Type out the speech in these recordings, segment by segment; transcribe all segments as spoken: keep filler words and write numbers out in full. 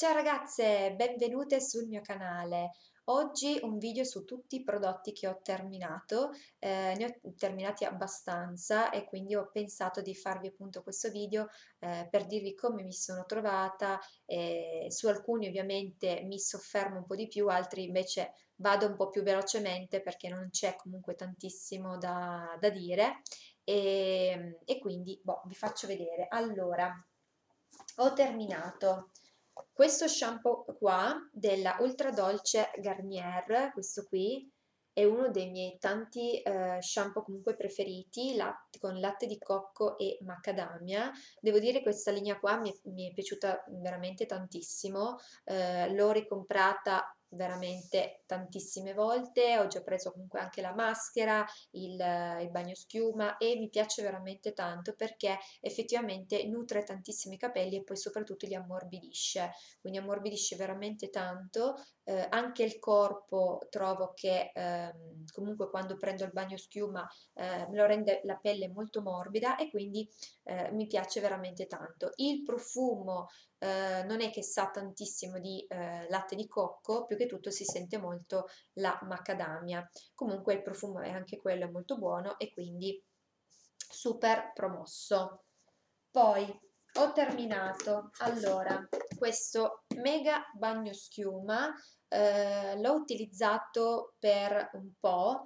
Ciao ragazze, benvenute sul mio canale. Oggi un video su tutti i prodotti che ho terminato, eh, ne ho terminati abbastanza e quindi ho pensato di farvi appunto questo video eh, per dirvi come mi sono trovata. Eh, su alcuni ovviamente mi soffermo un po' di più, altri invece vado un po' più velocemente perché non c'è comunque tantissimo da, da dire e, e quindi boh, vi faccio vedere. Allora, ho terminato questo shampoo qua della Ultra Dolce Garnier, questo qui è uno dei miei tanti eh, shampoo comunque preferiti, latte, con latte di cocco e macadamia. Devo dire che questa linea qua mi è, mi è piaciuta veramente tantissimo, eh, l'ho ricomprata veramente tantissime volte, ho già preso comunque anche la maschera, il, il bagno schiuma e mi piace veramente tanto perché effettivamente nutre tantissimo i capelli e poi soprattutto li ammorbidisce, quindi ammorbidisce veramente tanto. Eh, anche il corpo trovo che ehm, comunque quando prendo il bagno schiuma eh, me lo rende la pelle molto morbida e quindi eh, mi piace veramente tanto. Il profumo eh, non è che sa tantissimo di eh, latte di cocco, più che tutto si sente molto la macadamia. Comunque il profumo è anche quello molto buono e quindi super promosso. Poi ho terminato, allora, questo mega bagno schiuma, eh, l'ho utilizzato per un po',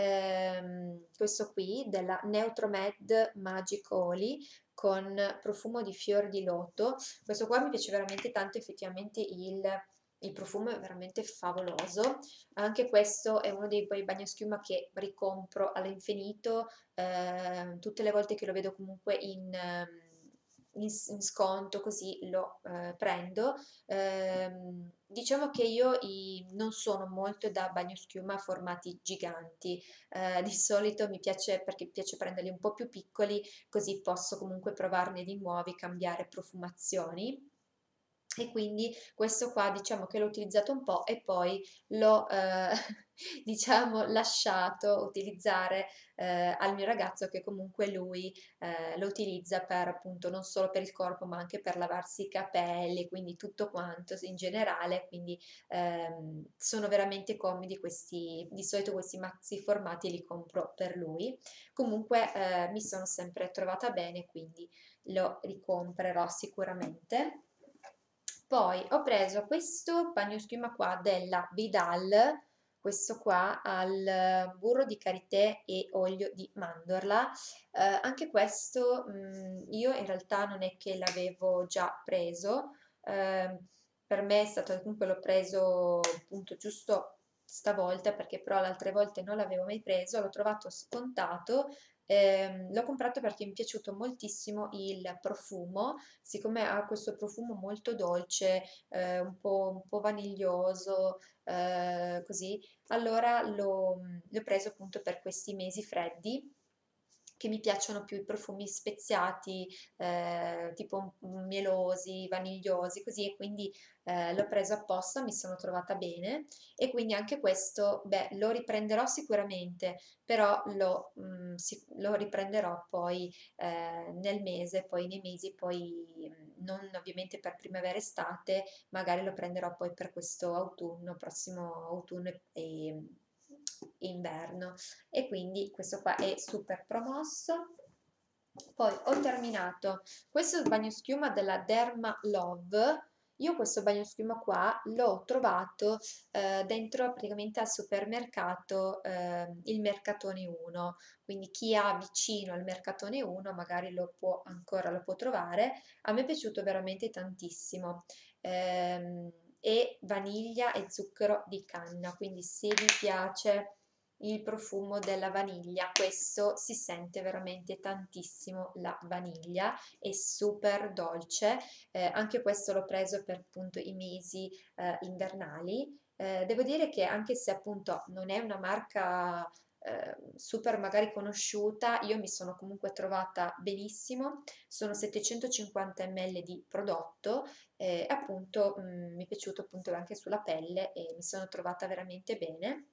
ehm, questo qui della Neutromed Magic Oli con profumo di fior di loto. Questo qua mi piace veramente tanto, effettivamente il, il profumo è veramente favoloso. Anche questo è uno dei quei bagnoschiuma che ricompro all'infinito, eh, tutte le volte che lo vedo comunque in, ehm, in, in sconto così lo eh, prendo. Ehm, diciamo che io i- non sono molto da bagnoschiuma a formati giganti, eh, di solito mi piace perché mi piace prenderli un po' più piccoli così posso comunque provarne di nuovi, cambiare profumazioni. E quindi questo qua diciamo che l'ho utilizzato un po' e poi l'ho eh, diciamo lasciato utilizzare eh, al mio ragazzo che comunque lui eh, lo utilizza per appunto non solo per il corpo ma anche per lavarsi i capelli, quindi tutto quanto in generale, quindi ehm, sono veramente comodi questi, di solito questi maxi formati li compro per lui. Comunque eh, mi sono sempre trovata bene, quindi lo ricomprerò sicuramente. Poi ho preso questo bagnoschiuma qua della Vidal, questo qua al burro di karité e olio di mandorla. Eh, anche questo mh, io in realtà non è che l'avevo già preso, eh, per me è stato comunque l'ho preso appunto giusto stavolta perché però le altre volte non l'avevo mai preso, l'ho trovato scontato. Ehm, l'ho comprato perché mi è piaciuto moltissimo il profumo, siccome ha questo profumo molto dolce, eh, un po', un po' vaniglioso, eh, così, allora l'ho l'ho preso appunto per questi mesi freddi che mi piacciono più i profumi speziati, eh, tipo mielosi, vanigliosi, così e quindi eh, l'ho preso apposta, mi sono trovata bene e quindi anche questo, beh, lo riprenderò sicuramente, però lo, mm, si- lo riprenderò poi eh, nel mese, poi nei mesi, poi mm, non ovviamente per primavera estate, magari lo prenderò poi per questo autunno, prossimo autunno e, e inverno e quindi questo qua è super promosso. Poi ho terminato questo bagnoschiuma della Derma Love. Io questo bagnoschiuma qua l'ho trovato eh, dentro praticamente al supermercato, eh, il Mercatone uno, quindi chi ha vicino al Mercatone uno magari lo può ancora lo può trovare. A me è piaciuto veramente tantissimo. Ehm, e vaniglia e zucchero di canna, quindi se vi piace il profumo della vaniglia, questo si sente veramente tantissimo la vaniglia, è super dolce, eh, anche questo l'ho preso per appunto i mesi eh, invernali. Eh, devo dire che anche se appunto non è una marca eh, super magari conosciuta, io mi sono comunque trovata benissimo, sono settecentocinquanta millilitri di prodotto e appunto mh, mi è piaciuto appunto anche sulla pelle e mi sono trovata veramente bene.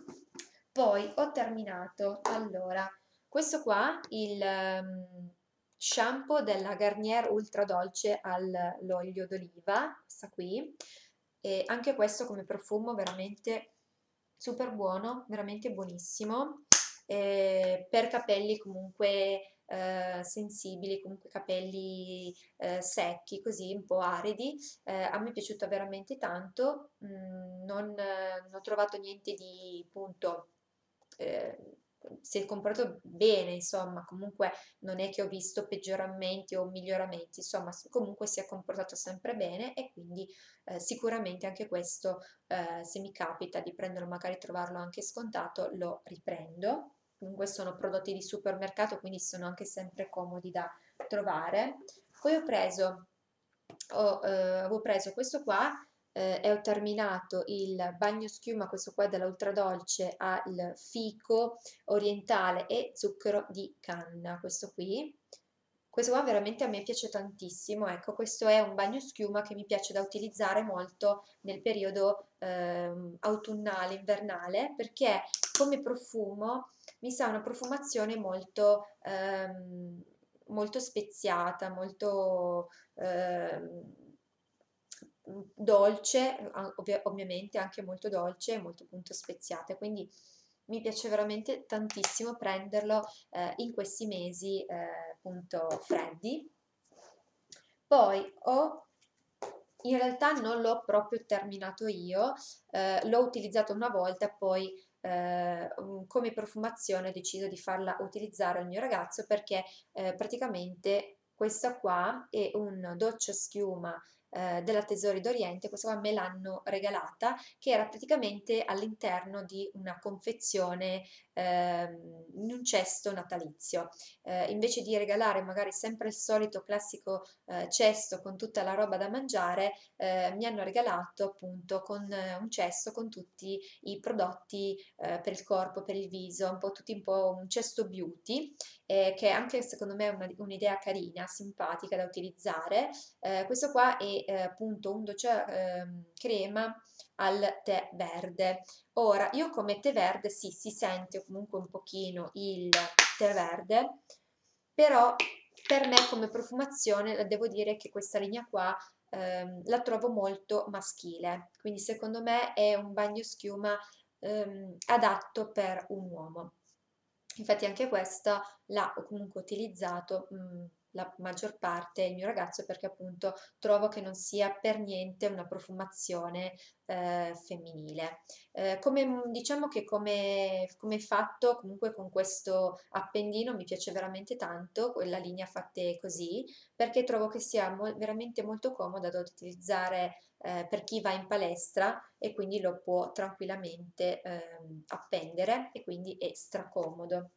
Poi ho terminato, allora, questo qua, il, ehm, shampoo della Garnier Ultra Dolce all'olio d'oliva, questa qui, e anche questo come profumo veramente super buono, veramente buonissimo, eh, per capelli comunque eh, sensibili, comunque capelli eh, secchi, così un po' aridi. Eh, a me è piaciuta veramente tanto, mm, non, eh, non ho trovato niente di punto. eh, Si è comportato bene, insomma, comunque non è che ho visto peggioramenti o miglioramenti, insomma, s- comunque si è comportato sempre bene e quindi eh, sicuramente anche questo, eh, se mi capita di prenderlo, magari trovarlo anche scontato, lo riprendo. Comunque sono prodotti di supermercato, quindi sono anche sempre comodi da trovare. Poi ho preso, ho, eh, avevo preso questo qua eh, e ho terminato il bagno schiuma, questo qua della Ultradolce al fico orientale e zucchero di canna, questo qui. Questo qua veramente a me piace tantissimo, ecco, questo è un bagno schiuma che mi piace da utilizzare molto nel periodo ehm, autunnale, invernale, perché come profumo mi sa una profumazione molto, ehm, molto speziata, molto ehm, dolce, a- ovvia- ovviamente anche molto dolce e molto appunto speziate, quindi mi piace veramente tantissimo prenderlo eh, in questi mesi eh, appunto freddi. Poi ho, in realtà non l'ho proprio terminato io, eh, l'ho utilizzato una volta, poi eh, um, come profumazione ho deciso di farla utilizzare al mio ragazzo perché eh, praticamente questa qua è un doccia schiuma eh, della Tesori d'Oriente, questa qua me l'hanno regalata, che era praticamente all'interno di una confezione ehm, in un cesto natalizio. Eh, invece di regalare magari sempre il solito classico eh, cesto con tutta la roba da mangiare, eh, mi hanno regalato appunto con eh, un cesto con tutti i prodotti eh, per il corpo, per il viso, un po' tutti un po' un cesto beauty, eh, che anche secondo me è una- un'idea carina, simpatica da utilizzare. Eh, questo qua è eh, appunto un dolce ehm, crema al tè verde. Ora, io come tè verde sì, si sente comunque un pochino il tè verde, però per me come profumazione devo dire che questa linea qua ehm, la trovo molto maschile, quindi secondo me è un bagno schiuma ehm, adatto per un uomo. Infatti anche questa l'ha comunque utilizzato mh, la maggior parte il mio ragazzo perché appunto trovo che non sia per niente una profumazione eh, femminile. Eh, come, diciamo che come, come fatto comunque con questo appendino mi piace veramente tanto quella linea fatte così perché trovo che sia mo- veramente molto comoda da utilizzare eh, per chi va in palestra e quindi lo può tranquillamente ehm, appendere e quindi è stracomodo.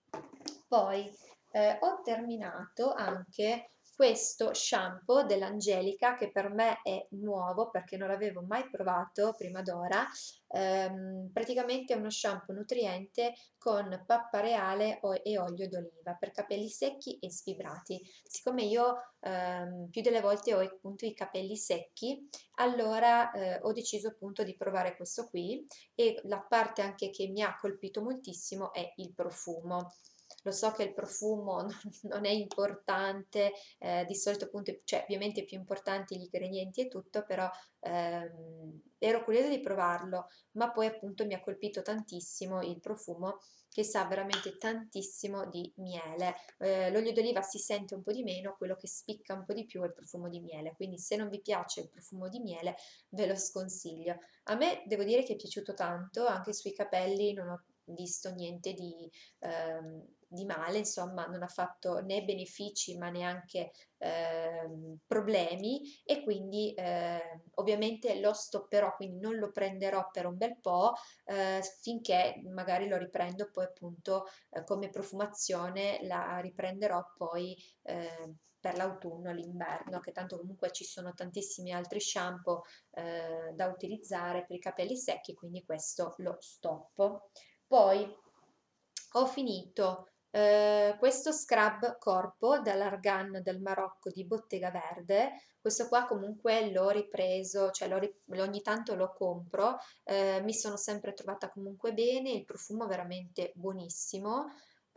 Poi eh, ho terminato anche questo shampoo dell'Angelica che per me è nuovo perché non l'avevo mai provato prima d'ora. Ehm, praticamente è uno shampoo nutriente con pappa reale o- e olio d'oliva per capelli secchi e sfibrati. Siccome io ehm, più delle volte ho appunto i capelli secchi, allora eh, ho deciso appunto di provare questo qui e la parte anche che mi ha colpito moltissimo è il profumo. Lo so che il profumo non, non è importante, eh, di solito appunto, cioè ovviamente è più importanti gli ingredienti e tutto, però ehm, ero curiosa di provarlo, ma poi appunto mi ha colpito tantissimo il profumo che sa veramente tantissimo di miele. Eh, l'olio d'oliva si sente un po' di meno, quello che spicca un po' di più è il profumo di miele, quindi se non vi piace il profumo di miele ve lo sconsiglio. A me devo dire che è piaciuto tanto, anche sui capelli non ho visto niente di, ehm, di male, insomma, non ha fatto né benefici ma neanche ehm, problemi e quindi eh, ovviamente lo stopperò, quindi non lo prenderò per un bel po' eh, finché magari lo riprendo poi appunto eh, come profumazione la riprenderò poi eh, per l'autunno, l'inverno, che tanto comunque ci sono tantissimi altri shampoo eh, da utilizzare per i capelli secchi, quindi questo lo stoppo. Poi ho finito eh, questo scrub corpo dall'Argan del Marocco di Bottega Verde. Questo qua comunque l'ho ripreso, cioè l'ho ri- ogni tanto lo compro, eh, mi sono sempre trovata comunque bene, il profumo è veramente buonissimo.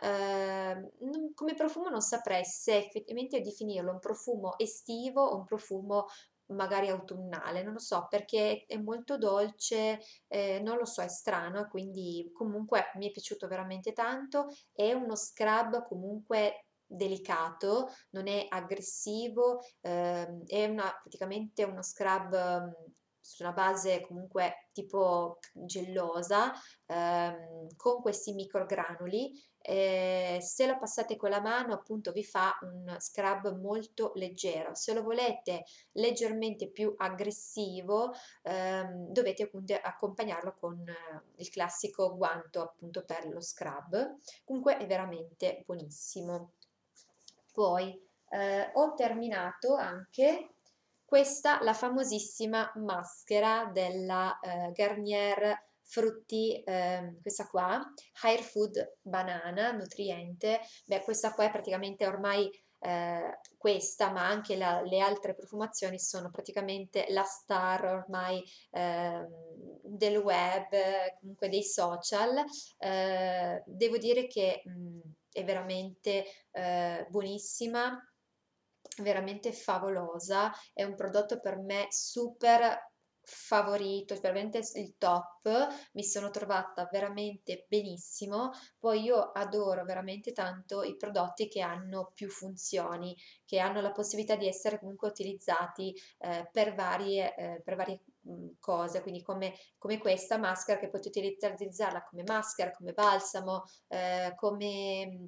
Ehm, non- come profumo non saprei se effettivamente definirlo un profumo estivo o un profumo magari autunnale, non lo so, perché è molto dolce, eh, non lo so, è strano, e quindi comunque mi è piaciuto veramente tanto. È uno scrub comunque delicato, non è aggressivo, ehm, è una, praticamente uno scrub ehm, su una base comunque tipo gellosa, ehm, con questi microgranuli. Eh, se lo passate con la mano, appunto, vi fa un scrub molto leggero. Se lo volete leggermente più aggressivo, ehm, dovete appunto accompagnarlo con eh, il classico guanto appunto per lo scrub. Comunque è veramente buonissimo. Poi eh, ho terminato anche questa, la famosissima maschera della eh, Garnier Frutti, ehm, questa qua, Hair Food Banana, nutriente. Beh, questa qua è praticamente ormai eh, questa, ma anche la- le altre profumazioni sono praticamente la star ormai ehm, del web, eh, comunque dei social. Eh, devo dire che mh, è veramente eh, buonissima, veramente favolosa, è un prodotto per me super favorito, veramente il top, mi sono trovata veramente benissimo. Poi io adoro veramente tanto i prodotti che hanno più funzioni, che hanno la possibilità di essere comunque utilizzati eh, per varie, eh, per varie mh, cose, quindi come, come questa maschera che potete utilizzarla come maschera, come balsamo, eh, come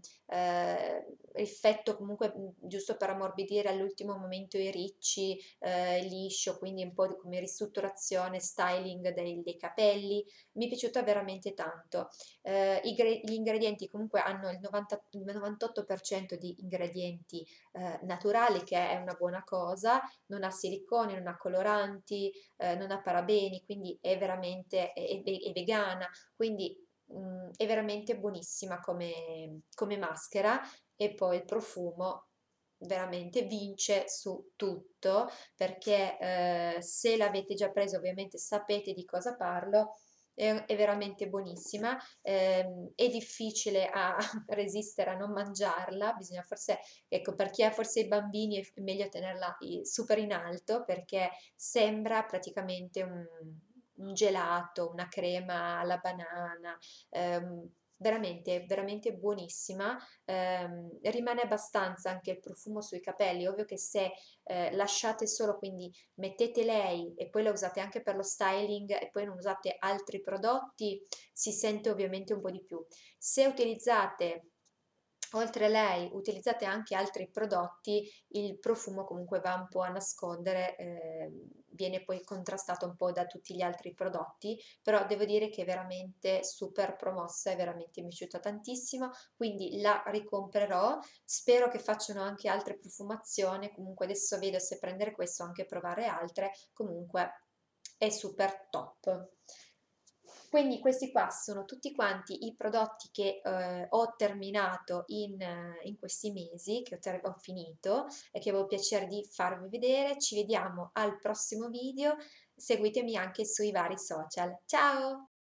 eh, effetto comunque mh, giusto per ammorbidire all'ultimo momento i ricci, eh, liscio, quindi un po' di, come ristrutturazione, styling dei, dei capelli. Mi è piaciuta veramente tanto. Eh, i gre- gli ingredienti comunque hanno il novanta, il novantotto per cento di ingredienti eh, naturali, che è una buona cosa, non ha siliconi, non ha coloranti, eh, non ha parabeni, quindi è veramente è, è- è vegana, quindi mm, è veramente buonissima come, come maschera. E poi il profumo veramente vince su tutto, perché eh, se l'avete già preso ovviamente sapete di cosa parlo. È, è veramente buonissima, ehm, è difficile a resistere a non mangiarla, bisogna forse, ecco, per chi ha forse i bambini è meglio tenerla i- super in alto, perché sembra praticamente un, un gelato, una crema alla banana, ehm, veramente, veramente buonissima. Ehm, rimane abbastanza anche il profumo sui capelli, ovvio che se eh, lasciate solo, quindi mettete lei e poi la usate anche per lo styling e poi non usate altri prodotti, si sente ovviamente un po' di più. Se utilizzate oltre a lei, utilizzate anche altri prodotti, il profumo comunque va un po' a nascondere, eh, viene poi contrastato un po' da tutti gli altri prodotti, però devo dire che è veramente super promossa e veramente mi è piaciuta tantissimo, quindi la ricomprerò. Spero che facciano anche altre profumazioni, comunque adesso vedo se prendere questo o anche provare altre, comunque è super top. Quindi questi qua sono tutti quanti i prodotti che eh, ho terminato in, eh, in questi mesi, che ho, ter- ho finito e che avevo piacere di farvi vedere. Ci vediamo al prossimo video, seguitemi anche sui vari social. Ciao!